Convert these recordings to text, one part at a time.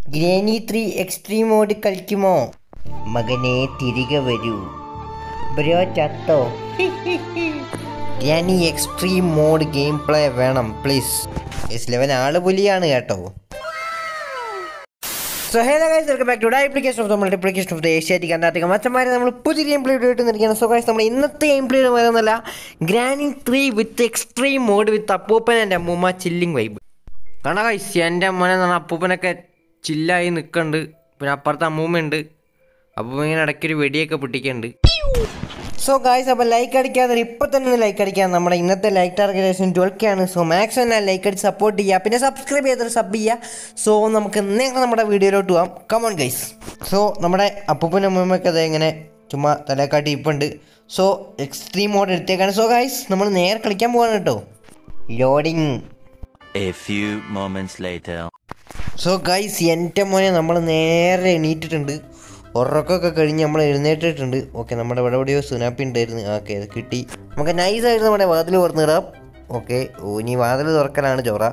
Granny 3 extreme mode കളിക്കുമോ? മകനെ തിരികെ വരൂ. ബ്രോ ചത്തോ? Granny extreme mode game play വേണം പ്ലീസ്. S11 ആള് പുലിയാണ് കേട്ടോ. So hello guys, welcome back to application of the multiplication of the Asiatic Antarctica. മച്ചന്മാരെ നമ്മൾ പുതിയ ഗെയിം പ്ലേ ഇട്ട് നിൽക്കുകയാണ്. സോ ഗൈസ്, നമ്മൾ ഇന്നത്തെ ഗെയിം പ്ലേ വരുന്നല്ല granny 3 with extreme mode with അപ്പൂപ്പൻ ആൻഡ് അമ്മൂമ്മ ചില്ലിങ് വൈബ്. കാരണം ഗൈസ്, എൻ്റെ അമ്മനെ അപ്പൂപ്പനൊക്കെ ചില്ലായി നിൽക്കുന്നുണ്ട്. പിന്നെ അപ്പുറത്ത് അമ്മൂമ്മയുണ്ട്. അപ്പൂപ്പ ഇങ്ങനെ ഇടയ്ക്കൊരു വെടിയൊക്കെ പൊട്ടിക്കുന്നുണ്ട്. സോ ഗായ്സ്, അപ്പോൾ ലൈക്ക് അടിക്കാതെ ഇപ്പം തന്നെ ലൈക്ക് അടിക്കാം. നമ്മുടെ ഇന്നത്തെ ലൈക്ക് ടാർഗറ്റ് 12K ആണ്. സോ മാക്സിമം ഞാൻ ലൈക്ക് അടിച്ച് സപ്പോർട്ട് ചെയ്യുക. പിന്നെ സബ്സ്ക്രൈബ് ചെയ്തിട്ട് സബ് ചെയ്യുക. സോ നമുക്ക് നേരെ നമ്മുടെ വീഡിയോയിലോട്ട് പോകാം. Come on guys. സോ നമ്മുടെ അപ്പൂപ്പനും അമ്മൂമ്മയൊക്കെ അത് ഇങ്ങനെ ചുമ്മാ തലക്കാട്ടി ഇപ്പുണ്ട്. സോ എക്സ്ട്രീം മോഡ് എടുത്തേക്കാണ്. സോ ഗൈസ്, നമ്മൾ നേരെ കളിക്കാൻ പോവാണ് കേട്ടോ. ലോഡിങ്. സോ ഗൈസ്, എൻ്റെ മോനെ നമ്മൾ നേരെ എണീറ്റിട്ടുണ്ട്. ഉറക്കമൊക്കെ കഴിഞ്ഞ് നമ്മൾ എഴുന്നേറ്റിട്ടുണ്ട്. ഓക്കെ, നമ്മുടെ ഇവിടെ എവിടെയോ സുനാപ്പി ഉണ്ടായിരുന്നു. ഓക്കെ, അത് കിട്ടി. നമുക്ക് നൈസായിട്ട് നമ്മുടെ വാതിൽ തുറന്നിടാം. ഓക്കെ, ഇനി വാതിൽ തുറക്കലാണ് ചോറ.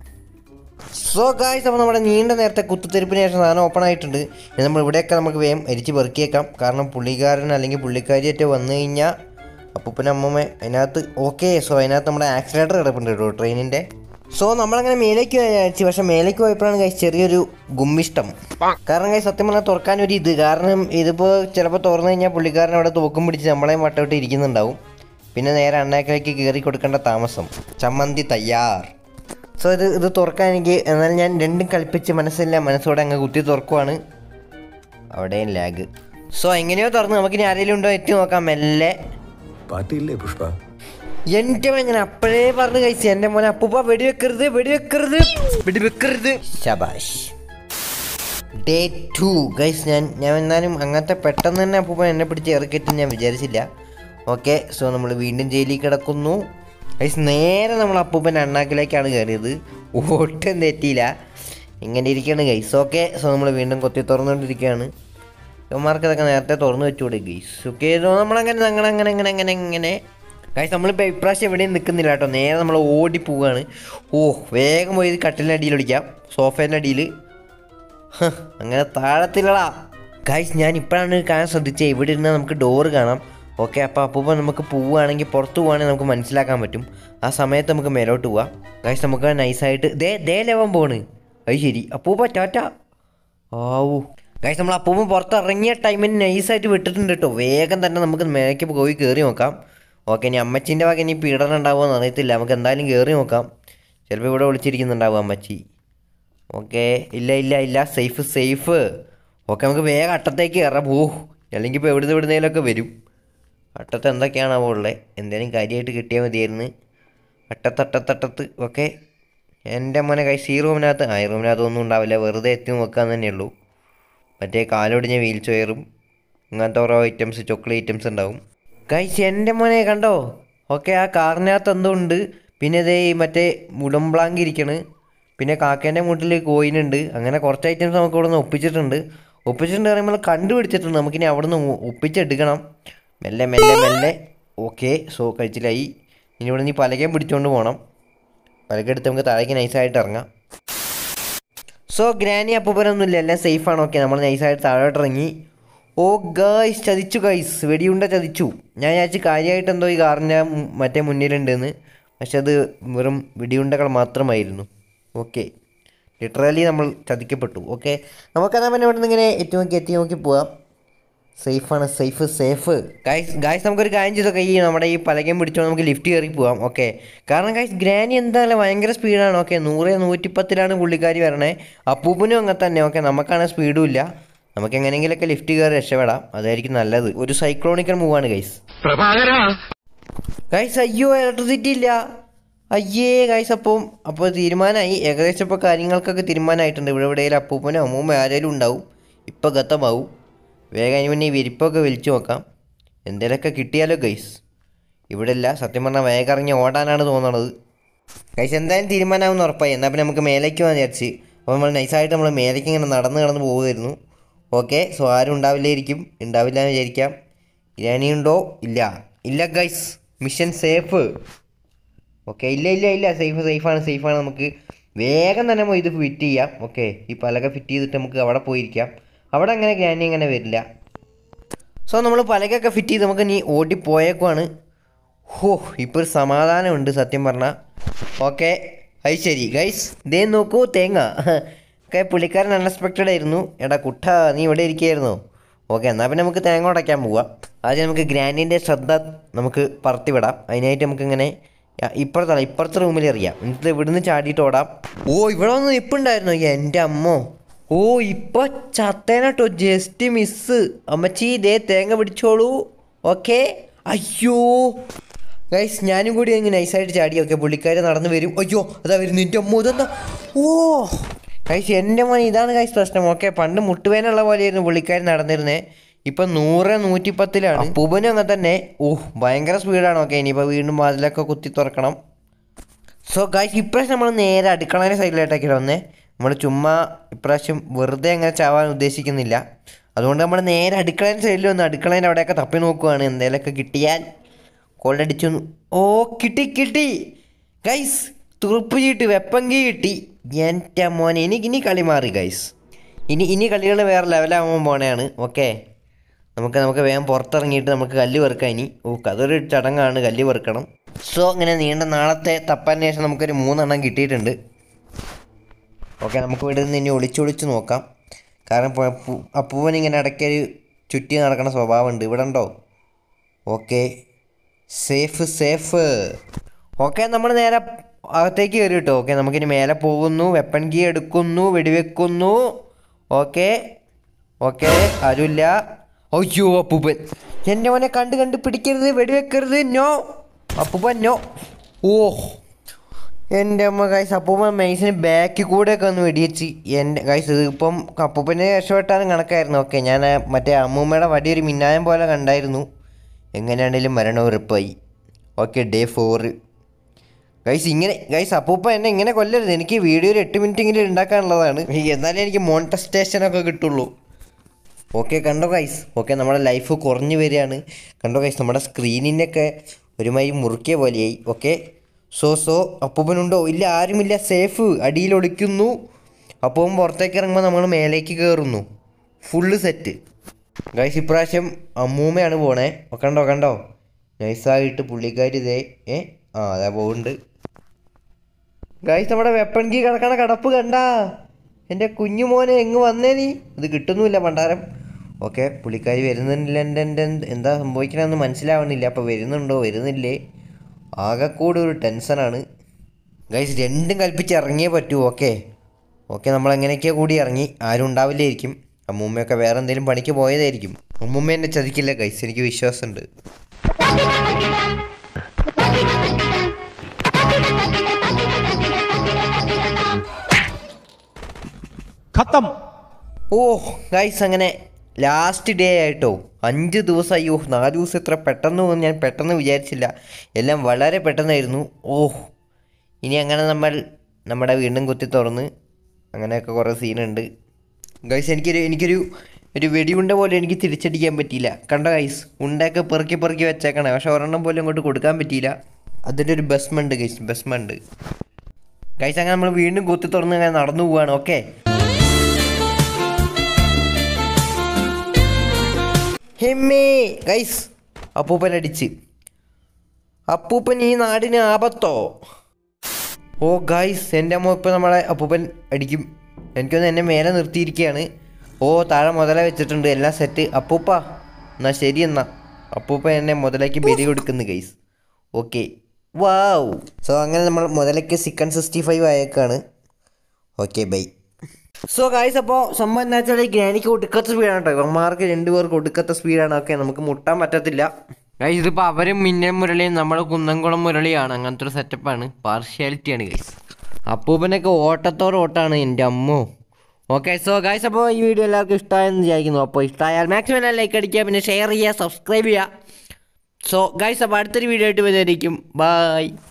സോ ഗായ്സ്, അപ്പോൾ നമ്മുടെ നീണ്ട നേരത്തെ കുത്തുതെരുപ്പിന് ശേഷം സാധനം ഓപ്പൺ ആയിട്ടുണ്ട്. ഇനി നമ്മൾ ഇവിടെയൊക്കെ നമുക്ക് വേഗം എരിച്ച് പെറുക്കിയേക്കാം. കാരണം പുള്ളിക്കാരൻ അല്ലെങ്കിൽ പുള്ളിക്കാരിയൊക്കെ വന്നു കഴിഞ്ഞാൽ അപ്പൂപ്പനും അമ്മൂമ്മ അതിനകത്ത്. ഓക്കെ, സോ അതിനകത്ത് നമ്മുടെ ആക്സിലേറ്റർ കിടപ്പുണ്ട് കേട്ടോ ട്രെയിനിൻ്റെ. സോ നമ്മളങ്ങനെ മേലേക്ക് വിചാരിച്ചു. പക്ഷേ മേലേക്ക് പോയപ്പോഴാണ് ഗൈസ് ചെറിയൊരു ഗുമ്മിഷ്ടം. കാരണം ഗൈസ് സത്യം പറഞ്ഞാൽ തുറക്കാനൊരു ഇത്. കാരണം ഇതിപ്പോൾ ചിലപ്പോൾ തുറന്നു കഴിഞ്ഞാൽ പുള്ളിക്കാരൻ അവിടെ തോക്കും പിടിച്ച് നമ്മളെയും വട്ടോട്ട് ഇരിക്കുന്നുണ്ടാവും. പിന്നെ നേരെ അണ്ണാക്കിലേക്ക് കയറി കൊടുക്കേണ്ട താമസം. ചമ്മന്തി തയ്യാർ. സോ ഇത് തുറക്കാൻ എനിക്ക്, എന്നാൽ ഞാൻ രണ്ടും കളിപ്പിച്ച് മനസ്സോടെ അങ്ങ് കുത്തി തുറക്കുവാണ്. അവിടെയും ലാഗ്. സോ എങ്ങനെയോ തുറന്ന് നമുക്കിനി ആരെങ്കിലും ഉണ്ടോ എത്തി നോക്കാം. മെല്ലെ പുഷ്പ. എൻ്റെ മോനെ അപ്പോഴേ പറഞ്ഞു കഴിച്ചു. എൻ്റെ മോനെ അപ്പൂപ്പ വെടിവെക്കരുത്. ശബാഷ്. Day 2 guys. ഞാൻ എന്നാലും അങ്ങനത്തെ പെട്ടെന്ന് തന്നെ അപ്പൂപ്പൻ എന്നെ പിടിച്ച് ഇറക്കിയിട്ട് ഞാൻ വിചാരിച്ചില്ല. ഓക്കെ, സോ നമ്മൾ വീണ്ടും ജയിലിൽ കിടക്കുന്നു ഗൈസ്. നേരെ നമ്മൾ അപ്പൂപ്പൻ്റെ അണ്ണാക്കിലേക്കാണ് കയറിയത്. ഒട്ടും തെറ്റിയില്ല. ഇങ്ങനെ ഇരിക്കുകയാണ് ഗൈസ്. ഓക്കെ, സോ നമ്മൾ വീണ്ടും കൊത്തി തുറന്നുകൊണ്ടിരിക്കുകയാണ്. ഇവന്മാർക്ക് ഇതൊക്കെ നേരത്തെ തുറന്നു വെച്ചുകൂടെ ഗൈസ്. ഓക്കെ, സോ നമ്മളങ്ങനെ ഗൈസ് നമ്മളിപ്പോൾ ഇപ്രാവശ്യം എവിടെയും നിൽക്കുന്നില്ല കേട്ടോ. നേരെ നമ്മൾ ഓടി പോവുകയാണ്. വേഗം പോയി കട്ടിലിൻ്റെ അടിയിൽ ഒടിക്കാം. സോഫേൻ്റെ അടിയിൽ അങ്ങനെ താഴത്തില്ലടാ ഗൈസ്. ഞാൻ ഇപ്പോഴാണ് കാണാൻ ശ്രദ്ധിച്ചത്. ഇവിടെ ഇരുന്നാൽ നമുക്ക് ഡോറ് കാണാം. ഓക്കെ, അപ്പോൾ അപ്പൂപ്പ നമുക്ക് പോവുകയാണെങ്കിൽ പുറത്ത് പോവുകയാണെങ്കിൽ നമുക്ക് മനസ്സിലാക്കാൻ പറ്റും. ആ സമയത്ത് നമുക്ക് മേലോട്ട് പോവാം ഗൈസ്. നമുക്ക് നൈസായിട്ട് ദേ ലെവൻ പോണ്. അത് ശരി, അപ്പൂപ്പ ടാറ്റ. ഗൈസ്, നമ്മൾ അപ്പൂപ്പ പുറത്തിറങ്ങിയ ടൈമിന് നൈസായിട്ട് വിട്ടിട്ടുണ്ട് കേട്ടോ. വേഗം തന്നെ നമുക്ക് മേലേക്ക് പോയി കയറി നോക്കാം. ഓക്കെ, ഇനി അമ്മച്ചീൻ്റെ വക ഇനി പീഡനം ഉണ്ടാവുമെന്ന് അറിയത്തില്ല. നമുക്ക് എന്തായാലും കയറി നോക്കാം. ചിലപ്പോൾ ഇവിടെ വിളിച്ചിരിക്കുന്നുണ്ടാവും അമ്മച്ചി. ഓക്കെ, ഇല്ല സേഫ്. ഓക്കെ, നമുക്ക് വേഗം അട്ടത്തേക്ക് കയറാം. അല്ലെങ്കിൽ ഇപ്പോൾ എവിടുന്നേലൊക്കെ വരും. അട്ടത്ത് എന്തൊക്കെയാണാവോ ഉള്ളത്. എന്തെങ്കിലും കാര്യമായിട്ട് കിട്ടിയാൽ മതിയായിരുന്നു. അട്ടത്തട്ടത്തട്ടത്ത്. ഓക്കെ, എൻ്റെ മോനെ കൈസ് ഈ റൂമിനകത്ത്. ഈ റൂമിനകത്ത് ഒന്നും ഉണ്ടാവില്ല. വെറുതെ എത്തി നോക്കാൻ തന്നെയുള്ളൂ. മറ്റേ കാലൊടിഞ്ഞ വീൽ ചെയറും അങ്ങനത്തെ ഓരോ ഐറ്റംസ്, ചോക്ലേറ്റ് ഐറ്റംസ് ഉണ്ടാവും ഗൈസ്. എൻ്റെ മോനെ കണ്ടോ? ഓക്കെ, ആ കാറിനകത്ത് എന്തോ ഉണ്ട്. പിന്നെ ഇതേ മറ്റേ മുടംബ്ലാങ്ക് ഇരിക്കണ്. പിന്നെ കാക്കേൻ്റെ മുട്ടിൽ കോയിനുണ്ട്. അങ്ങനെ കുറച്ച് ഐറ്റംസ് നമുക്ക് ഇവിടെ നിന്ന് ഒപ്പിച്ചിട്ടുണ്ട് പറയുമ്പോൾ കണ്ടുപിടിച്ചിട്ടുണ്ട്. നമുക്കിനി അവിടെ നിന്ന് ഒപ്പിച്ചെടുക്കണം. മെല്ലെ. ഓക്കെ, സോ കഴിച്ചില്ലായി. ഇനി ഇവിടെ നിന്ന് പലകയും പിടിച്ചുകൊണ്ട് പോകണം. പലകെടുത്ത് നമുക്ക് താഴേക്ക് നൈസായിട്ട് ഇറങ്ങാം. സോ ഗ്രാനി അപ്പൂപ്പനൊന്നുമില്ല, എല്ലാം സേഫാണ്. ഓക്കെ, നമ്മൾ നൈസായിട്ട് താഴോട്ട് ഇറങ്ങി. ഗൈസ്, ചതിച്ചു ഗൈസ്. വെടിയുണ്ട ചതിച്ചു. ഞാൻ വിചാരിച്ചു കാര്യമായിട്ട് എന്തോ ഈ കാറിൻ്റെ മറ്റേ മുന്നിലുണ്ടെന്ന്. പക്ഷെ അത് വെറും വെടിയുണ്ടകൾ മാത്രമായിരുന്നു. ഓക്കെ, ലിറ്ററലി നമ്മൾ ചതിക്കപ്പെട്ടു. ഓക്കെ, നമുക്കതാ പിന്നെ ഇവിടെ നിന്ന് ഇങ്ങനെ എത്തി നോക്കി പോവാം. സേഫാണ്, സേഫ് ഗൈസ്. നമുക്കൊരു കാര്യം ചെയ്തൊക്കെ ഈ നമ്മുടെ ഈ പലകയും പിടിച്ചോ നമുക്ക് ലിഫ്റ്റ് കയറി പോവാം. ഓക്കെ, കാരണം ഗൈസ് ഗ്രാനി എന്തായാലും ഭയങ്കര സ്പീഡാണ്. ഓക്കെ, 100-110 പുള്ളിക്കാരി വരണേ. അപ്പൂപ്പനും അങ്ങനെ തന്നെ. ഓക്കെ, നമുക്കാണ് സ്പീഡും ഇല്ല. നമുക്ക് എങ്ങനെയെങ്കിലൊക്കെ ലിഫ്റ്റ് കയറി രക്ഷപ്പെടാം. അതായിരിക്കും നല്ലത്. ഒരു സൈക്ലോണിക്കൽ മൂവാണ് ഗൈസ്. അയ്യോ, ഇലക്ട്രിസിറ്റി ഇല്ല. അയ്യേ ഗൈസ്. അപ്പോൾ തീരുമാനമായി. ഏകദേശം ഇപ്പോൾ കാര്യങ്ങൾക്കൊക്കെ തീരുമാനമായിട്ടുണ്ട്. എവിടെയെങ്കിലും അപ്പൂപ്പനോ അമ്മൂമ്മ ആരെങ്കിലും ഉണ്ടാവും. ഇപ്പോൾ ഗത്തമാവും. വേഗം അതിന് മുന്നേ ഈ വിരിപ്പൊക്കെ വലിച്ചു നോക്കാം. എന്തെങ്കിലുമൊക്കെ കിട്ടിയാലോ ഗൈസ്. ഇവിടെ ഇല്ല. സത്യം പറഞ്ഞാൽ വേഗം ഇറങ്ങി ഓടാനാണ് തോന്നണത് ഗൈസ്. എന്തായാലും തീരുമാനമാകുമെന്ന് ഉറപ്പായി. എന്നാൽ പിന്നെ നമുക്ക് മേലേക്ക് പോകാൻ വിചാരിച്ച്. അപ്പോൾ നമ്മൾ നൈസായിട്ട് നമ്മൾ മേലേക്ക് ഇങ്ങനെ നടന്ന് പോകുമായിരുന്നു. ഓക്കെ, സോ ആരും ഉണ്ടാവില്ല എന്ന് വിചാരിക്കാം. ഗ്രാനിയുണ്ടോ? ഇല്ല ഗൈസ്. Mission safe. ഓക്കെ, ഇല്ല. സേഫാണ്. നമുക്ക് വേഗം തന്നെ ഇത് ഫിറ്റ് ചെയ്യാം. ഓക്കെ, ഈ പലക ഫിറ്റ് ചെയ്തിട്ട് നമുക്ക് അവിടെ പോയിരിക്കാം. അവിടെ അങ്ങനെ ഗ്രാനി അങ്ങനെ വരില്ല. സോ നമ്മൾ പലകൊക്കെ ഫിറ്റ് ചെയ്ത് നമുക്ക് ഇനി ഓടിപ്പോയേക്കുവാണ്. ഇപ്പോൾ ഒരു സമാധാനമുണ്ട് സത്യം പറഞ്ഞാൽ. ഓക്കെ, അത് ശരി ഗൈസ്, ഇതേ നോക്കൂ തേങ്ങ. ഓക്കെ, പുള്ളിക്കാരൻ അൺഎക്സ്പെക്റ്റഡ് ആയിരുന്നു. എടാ കുട്ട, നീ ഇവിടെ ഇരിക്കുകയായിരുന്നോ? ഓക്കെ, എന്നാൽ പിന്നെ നമുക്ക് തേങ്ങ ഉടയ്ക്കാൻ പോവാം. ആദ്യം നമുക്ക് ഗ്രാൻഡിൻ്റെ ശ്രദ്ധ നമുക്ക് പറത്തിവിടാം. അതിനായിട്ട് നമുക്കിങ്ങനെ ഇപ്പുറത്തെ റൂമിൽ എറിയാം. എന്നിട്ട് ഇവിടുന്ന് ചാടിയിട്ട് ഓടാം. ഇവിടെ ഒന്ന് നിൽപ്പുണ്ടായിരുന്നോ? എൻ്റെ അമ്മോ, ഇപ്പോൾ ചത്തേനട്ടോ, ജസ്റ്റ് മിസ്സ്. അമ്മച്ചി ഇതേ തേങ്ങ പിടിച്ചോളൂ. ഓക്കെ, അയ്യോ ഗൈസ്, ഞാനും കൂടി അങ്ങ് നൈസായിട്ട് ചാടി. ഓക്കെ, പുള്ളിക്കാർ നടന്നു വരും. അയ്യോ അതാ വരുന്നു. എൻ്റെ അമ്മോ, ഇതെന്താ? ഗൈസ്, എൻ്റെ മോൻ ഇതാണ് ഗൈസ് പ്രശ്നം. ഓക്കെ, പണ്ട് മുട്ടുവേനുള്ള പോലെയായിരുന്നു പുള്ളിക്കാർ നടന്നിരുന്നത്. ഇപ്പം 100 110 അപ്പൂപ്പനും അങ്ങനെ തന്നെ. ഭയങ്കര സ്പീഡാണ്. ഓക്കെ, ഇനിയിപ്പോൾ വീണ്ടും വാതിലൊക്കെ കുത്തി തുറക്കണം. സോ ഗൈസ്, ഇപ്രാവശ്യം നമ്മൾ നേരെ അടുക്കളേൻ്റെ സൈഡിലായിട്ടൊക്കെ വന്നേ. നമ്മൾ ചുമ്മാ ഇപ്രാവശ്യം വെറുതെ അങ്ങനെ ചാവാൻ ഉദ്ദേശിക്കുന്നില്ല. അതുകൊണ്ട് നമ്മൾ നേരെ അടുക്കളേൻ്റെ സൈഡിൽ വന്ന് അടുക്കളേൻ്റെ അവിടെയൊക്കെ തപ്പി നോക്കുവാണ്. എന്തെങ്കിലുമൊക്കെ കിട്ടിയാൽ കോളടിച്ചു. കിട്ടി ഗൈസ്, തുറുപ്പ് ചീട്ട് വെപ്പങ്കി കിട്ടി. എൻ്റെ മോനെ, ഇനി കളി മാറി ഗൈസ്. ഇനി കളികൾ വേറെ ലെവലാകുമ്പോൾ പോണെയാണ്. ഓക്കെ, നമുക്ക് വേഗം പുറത്തിറങ്ങിയിട്ട് നമുക്ക് കല്ല് വെറുക്കാം. ഇനി അതൊരു ചടങ്ങാണ്, കല്ല് വെറുക്കണം. സോ ഇങ്ങനെ നീണ്ട നാളത്തെ തപ്പാന് ശേഷം നമുക്കൊരു 3 എണ്ണം കിട്ടിയിട്ടുണ്ട്. ഓക്കെ, നമുക്ക് ഇവിടെ നിന്ന് ഇനി ഒളിച്ചൊളിച്ച് നോക്കാം. കാരണം അപ്പൂവൻ ഇങ്ങനെ ഇടയ്ക്കൊരു ചുറ്റി നടക്കുന്ന സ്വഭാവമുണ്ട്. ഇവിടെ ഉണ്ടോ? Okay, safe. ഓക്കെ, നമ്മൾ നേരെ അകത്തേക്ക് കയറി കിട്ടും. ഓക്കെ, നമുക്കിനി മേലെ പോകുന്നു. വെപ്പൺ കീ എടുക്കുന്നു, വെടിവെക്കുന്നു. ഓക്കെ, ആരുമില്ല. അയ്യോ അപ്പൂപ്പൻ, എൻ്റെ മോനെ കണ്ട് പിടിക്കരുത്, വെടിവെക്കരുത്. നോ അപ്പൂപ്പൻ, നോ. എൻ്റെ അമ്മ ഗൈസ്, അപ്പൂപ്പൻ മെയ്സിന് ബാക്കിൽ കൂടെയൊക്കെ ഒന്ന് വെടിവെച്ച്. എൻ്റെ ഗൈസ്, ഇതിപ്പം അപ്പൂപ്പനെ രക്ഷപ്പെട്ടാലും കണക്കായിരുന്നു. ഓക്കെ, ഞാൻ മറ്റേ അമ്മൂമ്മയുടെ വടി ഒരു മിന്നായം പോലെ കണ്ടായിരുന്നു. എങ്ങനെയാണെങ്കിലും മരണം ഉറപ്പായി. Okay, day 4 guys. അപ്പൂപ്പ എന്നെ ഇങ്ങനെ കൊല്ലരുത്. എനിക്ക് വീഡിയോ ഒരു 8 മിനിറ്റെങ്കിലും ഉണ്ടാക്കാനുള്ളതാണ്. എന്നാലേ എനിക്ക് മോണിറ്റൈസേഷനൊക്കെ കിട്ടുള്ളൂ. ഓക്കെ, കണ്ടോ ഗൈസ്? ഓക്കെ, നമ്മുടെ ലൈഫ് കുറഞ്ഞു വരികയാണ്. കണ്ടോ ഗൈസ്, നമ്മുടെ സ്ക്രീനിനൊക്കെ ഒരുമാതിരി മുറുക്കിയ പോലെയായി. ഓക്കെ, സോ അപ്പൂപ്പനുണ്ടോ? ഇല്ല, ആരുമില്ല. സേഫ്. അടിയിൽ ഒളിക്കുന്നു. അപ്പൂപ്പൻ പുറത്തേക്ക് ഇറങ്ങുമ്പോൾ നമ്മൾ മേലേക്ക് കയറുന്നു. Full set guys. ഇപ്രാവശ്യം അമ്മൂമ്മയാണ് പോണേ. കണ്ടോ നൈസായിട്ട് പുള്ളിക്കാരി ഇതേ അതാ പോകുന്നുണ്ട് ഗൈസ്. നമ്മുടെ വെപ്പൺ കീ കിടക്കണ കിടപ്പ് കണ്ടാ? എൻ്റെ കുഞ്ഞു മോനെ, എങ്ങ് വന്നേ നീ? ഇത് കിട്ടുന്നുമില്ല പണ്ടാരം. ഓക്കെ, പുള്ളിക്കാരി വരുന്നില്ല. എന്താ സംഭവിക്കണമെന്ന് മനസ്സിലാവുന്നില്ല. അപ്പോൾ വരുന്നില്ലേ? ആകെക്കൂടെ ഒരു ടെൻഷനാണ് ഗൈസ്. രണ്ടും കൽപ്പിച്ച് ഇറങ്ങിയേ പറ്റൂ. ഓക്കെ, നമ്മളെങ്ങനെയൊക്കെയോ കൂടി ഇറങ്ങി. ആരും ഉണ്ടാവില്ലായിരിക്കും. അമ്മൂമ്മയൊക്കെ വേറെ എന്തെങ്കിലും പണിക്ക് പോയതായിരിക്കും. അമ്മൂമ്മ എന്നെ ചതിക്കില്ല ഗൈസ്, എനിക്ക് വിശ്വാസമുണ്ട്. ഗൈസ്, അങ്ങനെ ലാസ്റ്റ് ഡേ ആയിട്ടോ. 5 ദിവസമായി. 4 ദിവസം ഇത്ര പെട്ടെന്ന് പോകുന്നു ഞാൻ പെട്ടെന്ന് വിചാരിച്ചില്ല. എല്ലാം വളരെ പെട്ടെന്നായിരുന്നു. ഇനി അങ്ങനെ നമ്മുടെ വീണ്ടും കുത്തി തുറന്ന് അങ്ങനെയൊക്കെ കുറേ സീനുണ്ട് ഗൈസ്. എനിക്കൊരു വെടിയുണ്ട പോലെ എനിക്ക് തിരിച്ചടിക്കാൻ പറ്റിയില്ല. കണ്ടോ ഗൈസ്, ഉണ്ടയൊക്കെ പെറുക്കി വെച്ചേക്കണേ. പക്ഷെ ഒരെണ്ണം പോലും അങ്ങോട്ട് കൊടുക്കാൻ പറ്റിയില്ല. അതിൻ്റെ ഒരു ബസ്മുണ്ട് ഗൈസ്. അങ്ങനെ നമ്മൾ വീണ്ടും കുത്തി തുറന്ന് അങ്ങനെ നടന്നു പോവുകയാണ്. ഓക്കെ, ഹെമ്മേ ഗൈസ്, അപ്പൂപ്പൻ അടിച്ച്. അപ്പൂപ്പൻ ഈ നാടിന് ആപത്തോ? ഗൈസ്, എൻ്റെ അമ്മ ഇപ്പോൾ നമ്മളെ അപ്പൂപ്പൻ അടിക്കും. എനിക്കൊന്ന് എന്നെ മേലെ നിർത്തിയിരിക്കുകയാണ്. താഴെ മുതല വെച്ചിട്ടുണ്ട്. എല്ലാം സെറ്റ്. അപ്പൂപ്പ എന്നാൽ ശരി. അപ്പൂപ്പ എന്നെ മുതലേക്ക് ബലി കൊടുക്കുന്നു ഗൈസ്. ഓക്കെ, വാവ്. സോ അങ്ങനെ നമ്മൾ മുതലേക്ക് ചിക്കൻ 65 ആയേക്കാണ്. Okay, bye. സോ ഗൈസ്, അപ്പോൾ സംഭവം എന്താ വെച്ചാൽ ഗ്രാനിക്ക് ഒടുക്കത്തെ സ്പീഡാണ് കേട്ടോ. ഇവന്മാർക്ക് 2 പേർക്ക് ഒടുക്കത്തെ സ്പീഡാണ്. ഓക്കെ, നമുക്ക് മുട്ടാൻ പറ്റത്തില്ല ഗൈസ്. ഇതിപ്പോൾ അവരും മിന്നൽ മുരളിയും നമ്മൾ കുന്നംകുളം മുരളിയാണ്. അങ്ങനത്തെ ഒരു സെറ്റപ്പാണ്. പാർഷ്യാലിറ്റിയാണ് ഗൈസ്. അപ്പൂപ്പനൊക്കെ ഓട്ടത്തോടെ എൻ്റെ അമ്മോ. ഓക്കെ, സോ ഗൈസ്, അപ്പോൾ ഈ വീഡിയോ എല്ലാവർക്കും ഇഷ്ടമായെന്ന് വിചാരിക്കുന്നു. അപ്പോൾ ഇഷ്ടമായാൽ മാക്സിമം ലൈക്ക് അടിക്കുക, പിന്നെ ഷെയർ ചെയ്യുക, സബ്സ്ക്രൈബ് ചെയ്യുക. സോ ഗൈസ്, അപ്പോൾ അടുത്തൊരു വീഡിയോ ആയിട്ട് വരുന്നതായിരിക്കും. ബൈ.